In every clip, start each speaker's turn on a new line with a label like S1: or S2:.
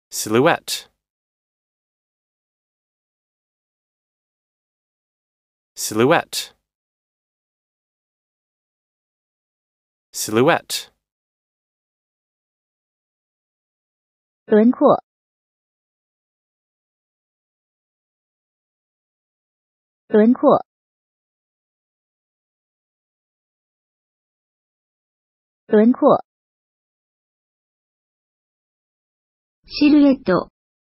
S1: silhouette, silhouette, silhouette,
S2: 轮廓，轮廓，轮廓。シルエット、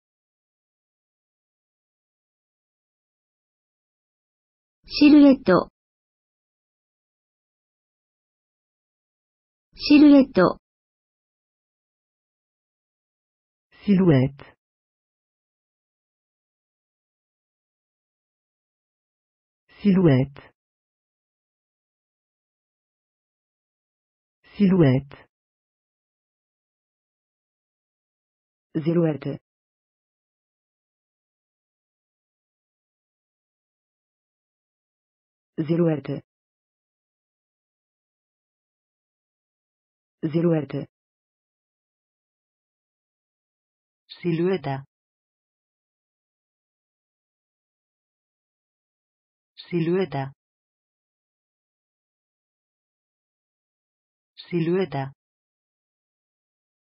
S2: シルエット、シルエット。
S3: silhouette, silhouette, silhouette, silhouette, silhouette, silhouette, silueta, silueta, silueta.